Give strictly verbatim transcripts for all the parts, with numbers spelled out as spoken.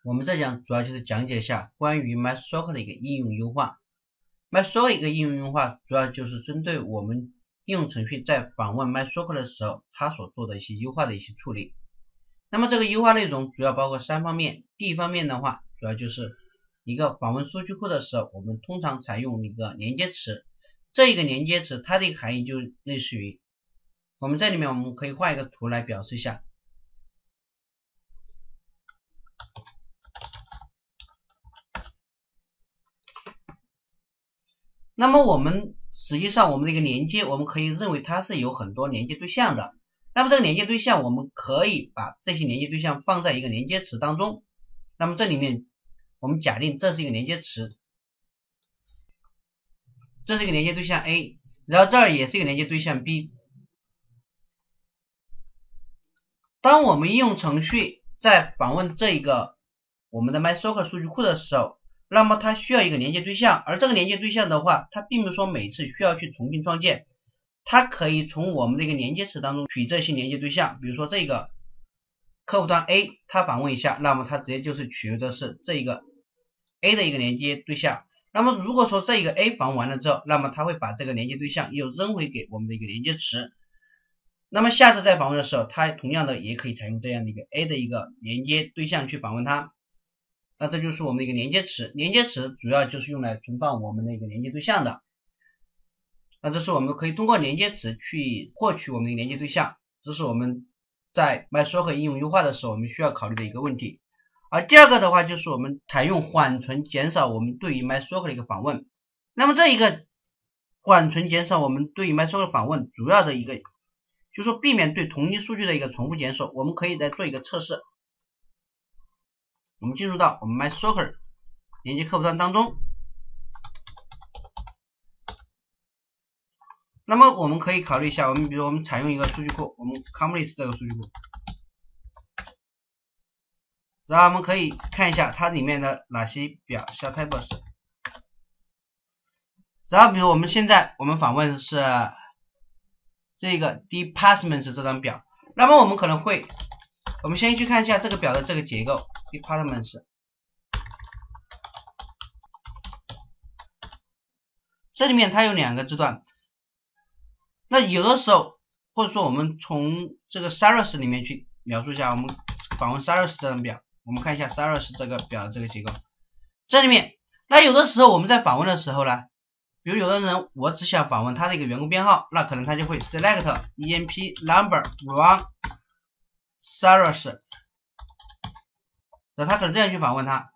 我们这讲主要就是讲解一下关于 MySQL 的一个应用优化。MySQL 一个应用优化主要就是针对我们应用程序在访问 MySQL 的时候，它所做的一些优化的一些处理。那么这个优化内容主要包括三方面。第一方面的话，主要就是一个访问数据库的时候，我们通常采用一个连接词。这一个连接词它的一个含义就类似于，我们这里面我们可以画一个图来表示一下。那么我们实际上我们的一个连接，我们可以认为它是有很多连接对象的。那么这个连接对象，我们可以把这些连接对象放在一个连接词当中。那么这里面我们假定这是一个连接词，这是一个连接对象 A， 然后这儿也是一个连接对象 B。当我们应用程序在访问这个我们的 MySQL 数据库的时候，那么它需要一个连接对象，而这个连接对象的话，它并不是说每次需要去重新创建，它可以从我们的一个连接词当中取这些连接对象。比如说这个客户端 A 它访问一下，那么它直接就是取的是这一个 A 的一个连接对象。那么如果说这个 A 访问完了之后，那么它会把这个连接对象又扔回给我们的一个连接词。那么下次再访问的时候，它同样的也可以采用这样的一个 A 的一个连接对象去访问它。那这就是我们的一个连接词，连接词主要就是用来存放我们的一个连接对象的。那这是我们可以通过连接词去获取我们的连接对象，这是我们在 MySQL 应用优化的时候我们需要考虑的一个问题。而第二个的话就是我们采用缓存，减少我们对于 MySQL 的一个访问。那么这一个缓存减少我们对于 MySQL 的访问主要的一个就是说避免对同一数据的一个重复检索。我们可以来做一个测试。我们进入到我们 MySQL 连接客户端当中，那么我们可以考虑一下，我们比如我们采用一个数据库，我们 Complex 这个数据库，然后我们可以看一下它里面的哪些表小 tables， 然后比如我们现在我们访问是这个 Departments 这张表，那么我们可能会我们先去看一下这个表的这个结构 Departments， 这里面它有两个字段。那有的时候或者说我们从这个 Saros 里面去描述一下，我们访问 Saros 这张表，我们看一下 Saros 这个表的这个结构。这里面那有的时候我们在访问的时候呢，比如有的人我只想访问他的一个员工编号，那可能他就会 select emp number from Saros， 那他可能这样去访问他。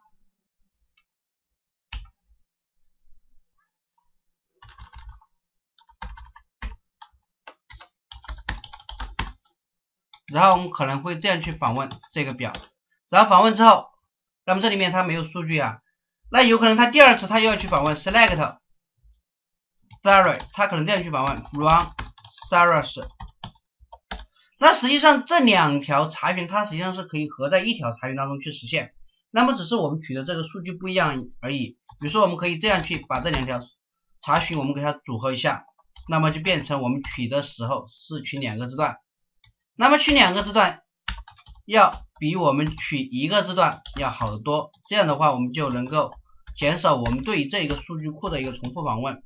然后我们可能会这样去访问这个表，然后访问之后，那么这里面它没有数据啊，那有可能他第二次他又要去访问 select Saros， 他可能这样去访问 from Saros。 那实际上这两条查询它实际上是可以合在一条查询当中去实现，那么只是我们取的这个数据不一样而已。比如说我们可以这样去把这两条查询我们给它组合一下，那么就变成我们取的时候是取两个字段，那么取两个字段要比我们取一个字段要好得多，这样的话我们就能够减少我们对于这个数据库的一个重复访问，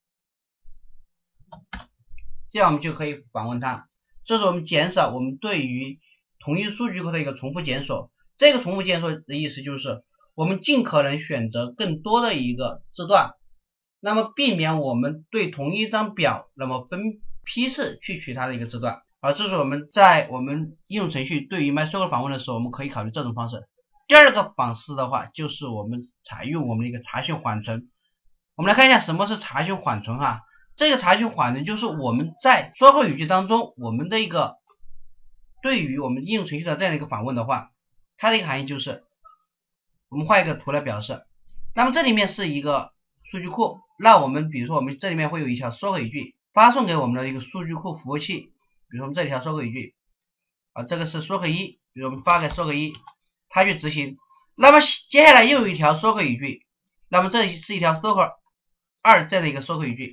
这样我们就可以访问它。这是我们减少我们对于同一数据库的一个重复检索。这个重复检索的意思就是我们尽可能选择更多的一个字段，那么避免我们对同一张表那么分批次去取它的一个字段。而这是我们在我们应用程序对于 MySQL 访问的时候，我们可以考虑这种方式。第二个方式的话，就是我们采用我们的一个查询缓存。我们来看一下什么是查询缓存哈。这个查询缓存就是我们在 S Q L 语句当中，我们的一个对于我们应用程序的这样的一个访问的话，它的一个含义就是我们画一个图来表示。那么这里面是一个数据库，那我们比如说我们这里面会有一条 S Q L 语句发送给我们的一个数据库服务器，比如说我们这条 S Q L 语句啊，这个是 S Q L 一，比如我们发给 S Q L 一，它去执行。那么接下来又有一条 S Q L 语句，那么这是一条 S Q L 二这样的一个 S Q L 语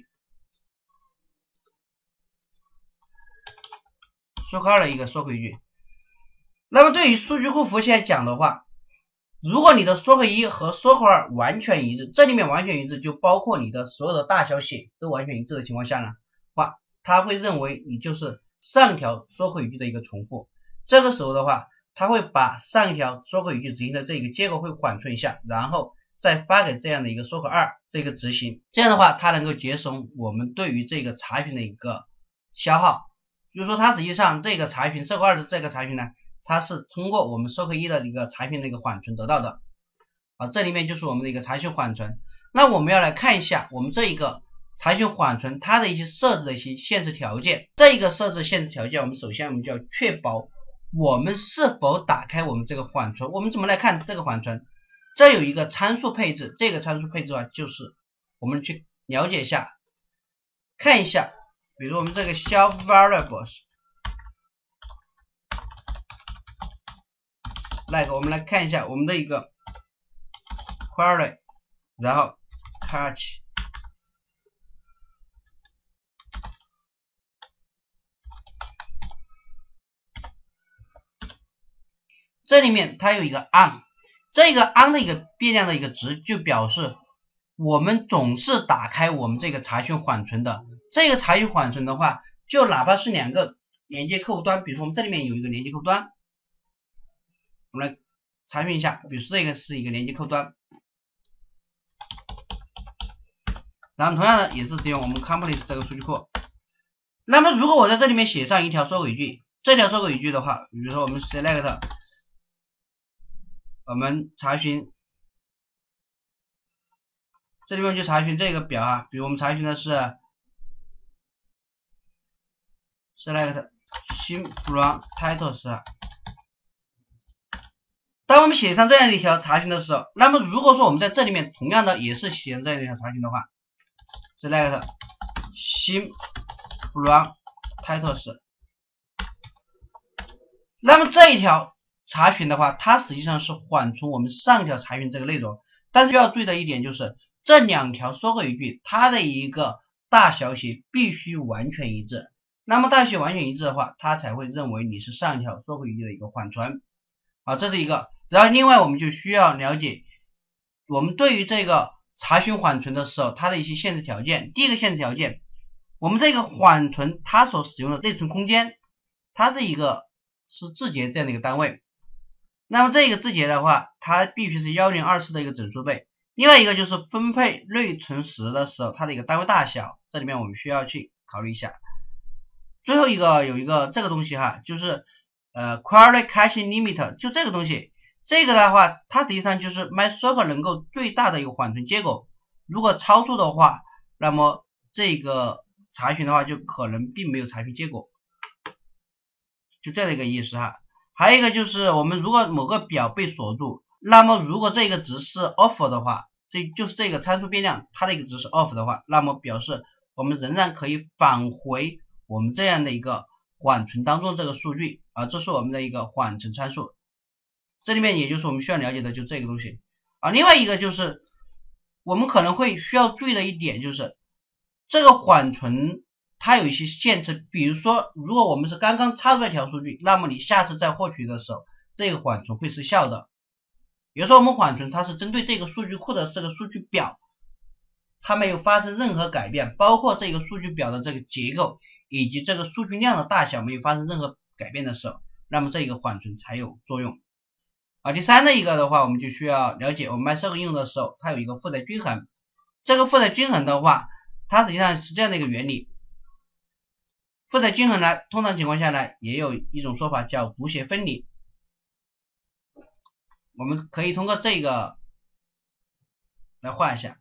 句。S Q L 二的一个 S Q L 语句。那么对于数据库服务器来讲的话， 如果你的缩克一和缩克二完全一致，这里面完全一致就包括你的所有的大小写都完全一致的情况下呢，话它会认为你就是上条缩克语句的一个重复。这个时候的话，它会把上一条缩克语句执行的这个结果会缓存一下，然后再发给这样的一个缩克二这个执行。这样的话，它能够节省我们对于这个查询的一个消耗。就是说，它实际上这个查询缩克二的这个查询呢，它是通过我们缩克一的一个查询的一个缓存得到的。啊，这里面就是我们的一个查询缓存。那我们要来看一下我们这一个查询缓存它的一些设置的一些限制条件。这一个设置限制条件，我们首先我们就要确保我们是否打开我们这个缓存。我们怎么来看这个缓存？这有一个参数配置，这个参数配置啊，就是我们去了解一下，看一下，比如我们这个 self variables， like 我们来看一下我们的一个 query， 然后 catch， 这里面它有一个 on， 这个 on 的一个变量的一个值就表示我们总是打开我们这个查询缓存的。这个查询缓存的话，就哪怕是两个连接客户端，比如说我们这里面有一个连接客户端，我们来查询一下，比如说这个是一个连接客户端，然后同样的也是使用我们 Complex 这个数据库。那么如果我在这里面写上一条缩口语句，这条缩口语句的话，比如说我们 select， 我们查询，这里面去查询这个表啊，比如我们查询的是 select sim from titles。当我们写上这样一条查询的时候，那么如果说我们在这里面同样的也是写上这样一条查询的话 ，select sim from titles， 那么这一条查询的话，它实际上是缓存我们上一条查询这个内容。但是需要注意的一点就是，这两条缩克语句它的一个大小写必须完全一致。那么大小写完全一致的话，它才会认为你是上一条缩克语句的一个缓存。好，这是一个。然后另外我们就需要了解，我们对于这个查询缓存的时候，它的一些限制条件。第一个限制条件，我们这个缓存它所使用的内存空间，它是一个是字节这样的一个单位。那么这个字节的话，它必须是一零二四的一个整数倍。另外一个就是分配内存时的时候，它的一个单位大小，这里面我们需要去考虑一下。最后一个有一个这个东西哈，就是呃 query caching limit， 就这个东西，这个的话，它实际上就是 MySQL 能够最大的一个缓存结果。如果超出的话，那么这个查询的话就可能并没有查询结果，就这样的一个意思哈。还有一个就是我们如果某个表被锁住，那么如果这个值是 off 的话，这就是这个参数变量它的一个值是 off 的话，那么表示我们仍然可以返回我们这样的一个缓存当中这个数据啊，这是我们的一个缓存参数。这里面也就是我们需要了解的就这个东西啊。另外一个就是我们可能会需要注意的一点就是这个缓存它有一些限制，比如说如果我们是刚刚插入一条数据，那么你下次再获取的时候，这个缓存会失效的。比如说我们缓存它是针对这个数据库的这个数据表，它没有发生任何改变，包括这个数据表的这个结构以及这个数据量的大小没有发生任何改变的时候，那么这个缓存才有作用。啊，第三的一个的话，我们就需要了解我们 MySQL 应用的时候，它有一个负载均衡。这个负载均衡的话，它实际上是这样的一个原理。负载均衡呢，通常情况下呢，也有一种说法叫读写分离。我们可以通过这个来画一下。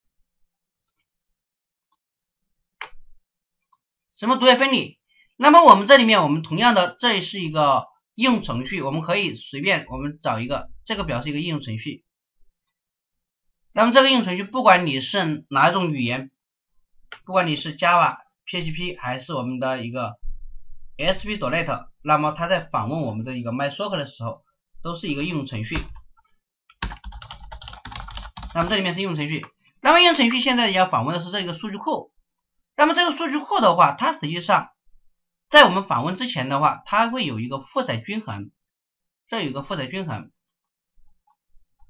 什么读写分离？那么我们这里面，我们同样的，这是一个应用程序，我们可以随便我们找一个，这个表示一个应用程序。那么这个应用程序，不管你是哪一种语言，不管你是 Java、P H P 还是我们的一个 A S P 点 net， 那么它在访问我们的一个 MySQL 的时候，都是一个应用程序。那么这里面是应用程序，那么应用程序现在要访问的是这个数据库。那么这个数据库的话，它实际上在我们访问之前的话，它会有一个负载均衡，这有一个负载均衡。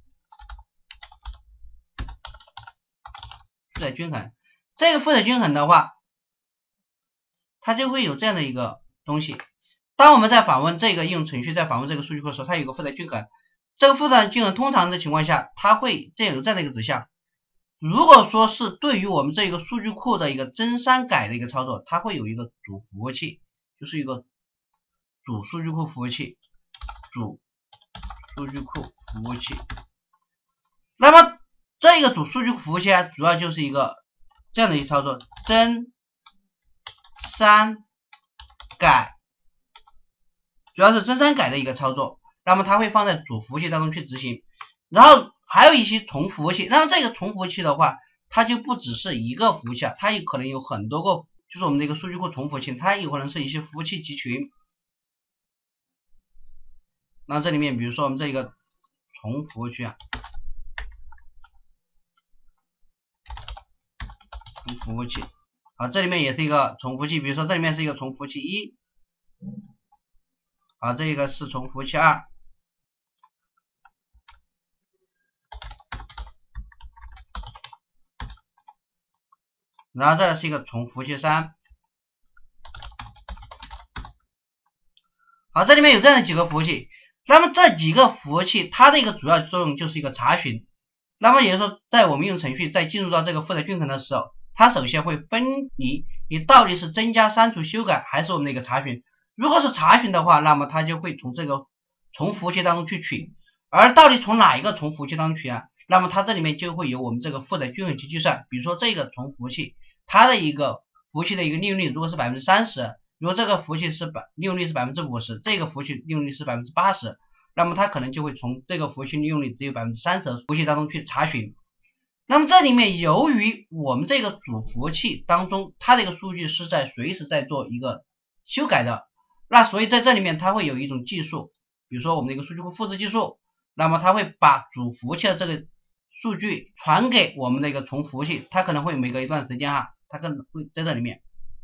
负载均衡。这个负载均衡的话，它就会有这样的一个东西。当我们在访问这个应用程序，在访问这个数据库的时候，它有个负载均衡。这个负载均衡通常的情况下，它会这样有这样的一个指向。如果说是对于我们这个数据库的一个增删改的一个操作，它会有一个主服务器，就是一个主数据库服务器，主数据库服务器。那么这个主数据库服务器啊，主要就是一个这样的一个操作，增删改，主要是增删改的一个操作。那么它会放在主服务器当中去执行，然后还有一些重服务器。那么这个重服务器的话，它就不只是一个服务器啊，它有可能有很多个，就是我们的一个数据库重服务器，它有可能是一些服务器集群。那这里面比如说我们这个重服务器啊，重服务器，好，这里面也是一个重服务器，比如说这里面是一个重服务器一，好，这个是重服务器二。然后这是一个重服务器三，好，这里面有这样的几个服务器。那么这几个服务器它的一个主要作用就是一个查询。那么也就是说，在我们应用程序在进入到这个负载均衡的时候，它首先会分离你到底是增加、删除、修改还是我们的一个查询。如果是查询的话，那么它就会从这个重服务器当中去取，而到底从哪一个重服务器当中取啊？那么它这里面就会有我们这个负载均衡去计算。比如说这个重服务器，它的一个服务器的一个利用率如果是 百分之三十， 如果这个服务器是百利用率是 百分之五十， 这个服务器利用率是 百分之八十， 那么它可能就会从这个服务器利用率只有 百分之三十 的服务器当中去查询。那么这里面由于我们这个主服务器当中它的一个数据是在随时在做一个修改的，那所以在这里面它会有一种技术，比如说我们的一个数据库复制技术，那么它会把主服务器的这个数据传给我们的一个重服务器，它可能会每隔一段时间哈，它可能会在这里面，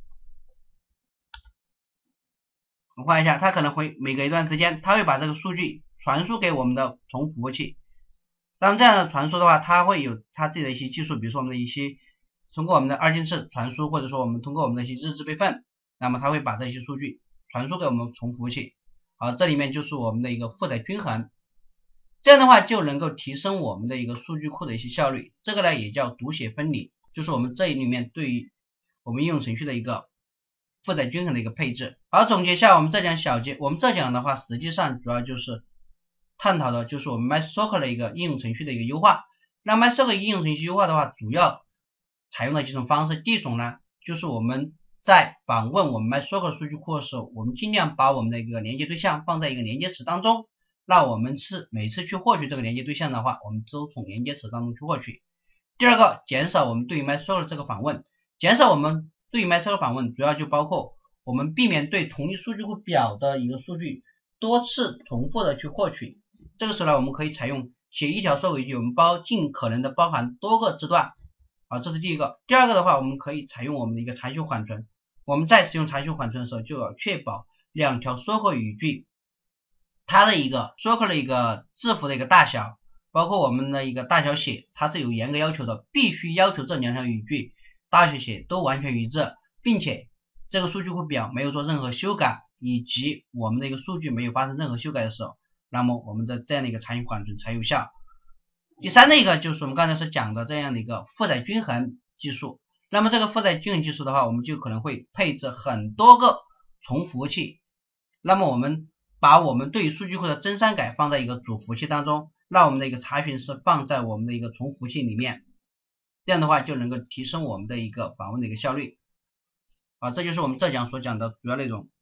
我换一下，它可能会每隔一段时间，它会把这个数据传输给我们的重服务器。那么这样的传输的话，它会有它自己的一些技术，比如说我们的一些通过我们的二进制传输，或者说我们通过我们的一些日志备份，那么它会把这些数据传输给我们重服务器。好，这里面就是我们的一个负载均衡，这样的话就能够提升我们的一个数据库的一些效率。这个呢也叫读写分离，就是我们这里面对于我们应用程序的一个负载均衡的一个配置。好，总结一下我们这讲小节，我们这讲的话实际上主要就是探讨的就是我们 MySQL 的一个应用程序的一个优化。那 MySQL 应用程序优化的话，主要采用了几种方式。第一种呢，就是我们在访问我们 MySQL 数据库的时候，我们尽量把我们的一个连接对象放在一个连接词当中。那我们是每次去获取这个连接对象的话，我们都从连接词当中去获取。第二个，减少我们对于 MySQL 这个访问，减少我们对于 MySQL 访问，主要就包括我们避免对同一数据库表的一个数据多次重复的去获取。这个时候呢，我们可以采用写一条收回句，我们包尽可能的包含多个字段，啊，这是第一个。第二个的话，我们可以采用我们的一个长序缓存。我们在使用长序缓存的时候，就要确保两条缩括语句它的一个缩括的一个字符的一个大小，包括我们的一个大小写，它是有严格要求的，必须要求这两条语句大小写都完全一致，并且这个数据库表没有做任何修改，以及我们的一个数据没有发生任何修改的时候，那么我们的这样的一个长序缓存才有效。第三的一个就是我们刚才所讲的这样的一个负载均衡技术。那么这个负载均衡技术的话，我们就可能会配置很多个重服务器，那么我们把我们对于数据库的增删改放在一个主服务器当中，那我们的一个查询是放在我们的一个重服务器里面，这样的话就能够提升我们的一个访问的一个效率。好，这就是我们这讲所讲的主要内容。